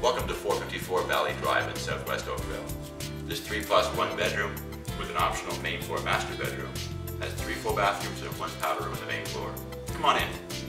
Welcome to 454 Valley Drive in Southwest Oakville. This 3+1 bedroom with an optional main floor master bedroom has 3 full bathrooms and 1 powder room on the main floor. Come on in.